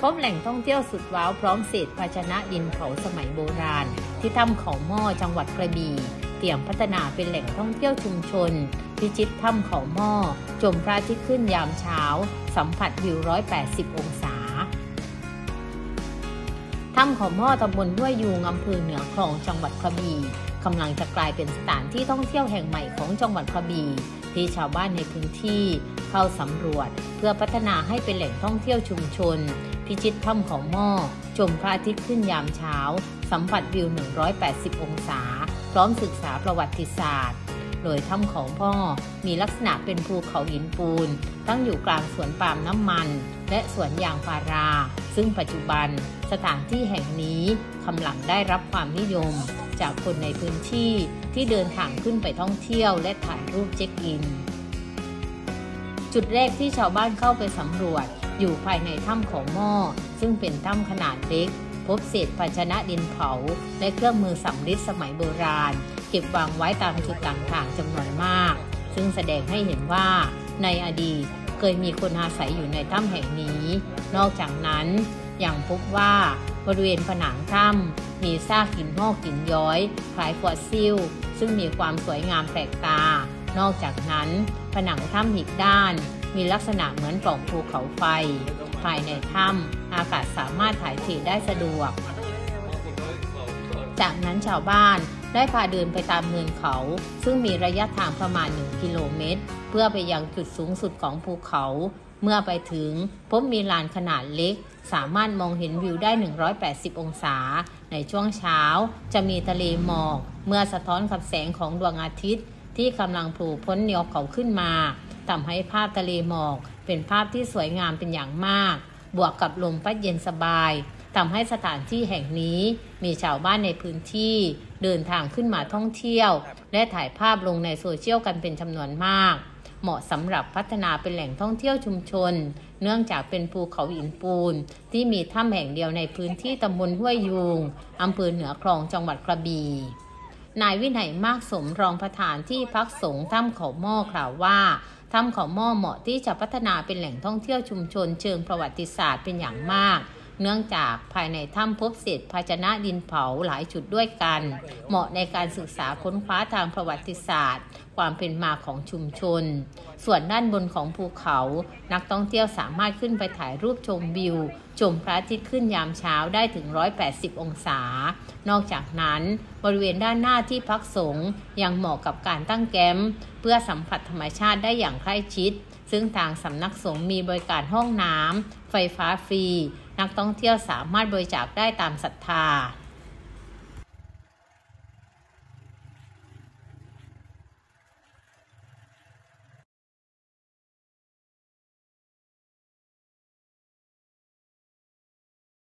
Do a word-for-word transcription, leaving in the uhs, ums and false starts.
พบแหล่งท่องเที่ยวสุดว้าวพร้อมเศษภาชนะดินเผาสมัยโบราณที่ถ้ำเขาหม้อจังหวัดกระบี่เตรียมพัฒนาเป็นแหล่งท่องเที่ยวชุมชนพิชิตถ้ำเขาหม้อชมพระอาทิตย์ขึ้นยามเช้าสัมผัสวิวหนึ่งร้อยแปดสิบองศาถ้ำเขาหม้อตำบลห้วยยูงอำเภอเหนือคลองจังหวัดกระบี่กำลังจะกลายเป็นสถานที่ท่องเที่ยวแห่งใหม่ของจังหวัดกระบี่ที่ชาวบ้านในพื้นที่เข้าสำรวจเพื่อพัฒนาให้เป็นแหล่งท่องเที่ยวชุมชนพิชิตถ้ำเขาหม้อชมพระอาทิตย์ขึ้นยามเช้าสัมผัสวิวหนึ่งร้อยแปดสิบองศาพร้อมศึกษาประวัติศาสตร์โดยถ้ำเขาหม้อมีลักษณะเป็นภูเขาหินปูนตั้งอยู่กลางสวนปาล์มน้ำมันและสวนยางพาราซึ่งปัจจุบันสถานที่แห่งนี้กำลังได้รับความนิยมจากคนในพื้นที่ที่เดินทางขึ้นไปท่องเที่ยวและถ่ายรูปเช็คอินจุดแรกที่ชาวบ้านเข้าไปสำรวจอยู่ภายในถ้ำเขาหม้อซึ่งเป็นถ้ำขนาดเล็กพบเศษภาชนะดินเผาและเครื่องมือสำริดสมัยโบราณเก็บวางไว้ตามจุดต่างๆจำนวนมากซึ่งแสดงให้เห็นว่าในอดีตเคยมีคนอาศัยอยู่ในถ้ำแห่งนี้นอกจากนั้นยังพบว่าบริเวณผนังถ้ำมีซากหินงอกหินย้อยคล้ายฟอสซิลซึ่งมีความสวยงามแปลกตานอกจากนั้นผนังถ้ำอีกด้านมีลักษณะเหมือนปล่องภูเขาไฟภายในถ้ำอากาศสามารถถ่ายเทได้สะดวกจากนั้นชาวบ้านได้พาเดินไปตามเนินเขาซึ่งมีระยะทางประมาณหนึ่งกิโลเมตรเพื่อไปยังจุดสูงสุดของภูเขาเมื่อไปถึงพบมีลานขนาดเล็กสามารถมองเห็นวิวได้หนึ่งร้อยแปดสิบองศาในช่วงเช้าจะมีทะเลหมอกเมื่อสะท้อนกับแสงของดวงอาทิตย์ที่กำลังโผล่พ้นแนวเขาขึ้นมาทำให้ภาพทะเลหมอกเป็นภาพที่สวยงามเป็นอย่างมากบวกกับลมพัดเย็นสบายทำให้สถานที่แห่งนี้มีชาวบ้านในพื้นที่เดินทางขึ้นมาท่องเที่ยวและถ่ายภาพลงในโซเชียลกันเป็นจำนวนมากเหมาะสำหรับพัฒนาเป็นแหล่งท่องเที่ยวชุมชนเนื่องจากเป็นภูเขาหินปูนที่มีถ้ำแห่งเดียวในพื้นที่ตำบลห้วยยูงอำเภอเหนือคลองจังหวัดกระบี่นายวินัยมากสมรองประธานที่พักสงฆ์ถ้ำเขาหม้อกล่าวว่าถ้ำเขาหม้อเหมาะที่จะพัฒนาเป็นแหล่งท่องเที่ยวชุมชนเชิงประวัติศาสตร์เป็นอย่างมากเนื่องจากภายในถ้ำพบเศษภาชนะดินเผาหลายจุดด้วยกันเหมาะในการศึกษาค้นคว้าทางประวัติศาสตร์ความเป็นมาของชุมชนส่วนด้านบนของภูเขานักท่องเที่ยวสามารถขึ้นไปถ่ายรูปชมวิวชมพระอาทิตย์ขึ้นยามเช้าได้ถึงหนึ่งร้อยแปดสิบองศานอกจากนั้นบริเวณด้านหน้าที่พักสงฆ์ยังเหมาะกับการตั้งแคมป์เพื่อสัมผัสธรรมชาติได้อย่างใกล้ชิดซึ่งทางสำนักสงฆ์มีบริการห้องน้ำไฟฟ้าฟรีนักท่องเที่ยวสามารถบริจาคได้ตามศรัทธา